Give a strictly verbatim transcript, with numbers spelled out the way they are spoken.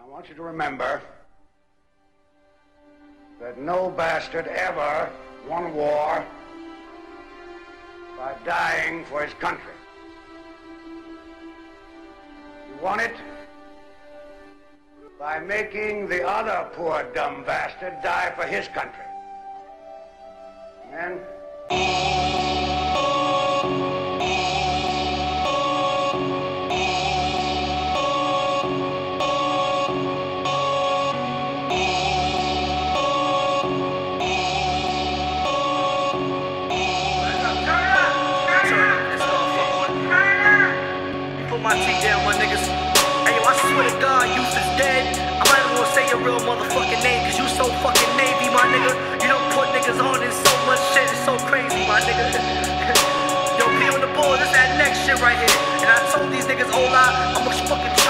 I want you to remember that no bastard ever won war by dying for his country. He won it by making the other poor dumb bastard die for his country. And my teeth down, my niggas. Hey, yo, I swear to God, you is dead. I might even wanna say your real motherfucking name, cause you so fucking Navy, my nigga. You don't put niggas on in so much shit, it's so crazy, my nigga. Yo, be on the board, this that next shit right here. And I told these niggas, oh, I'ma fucking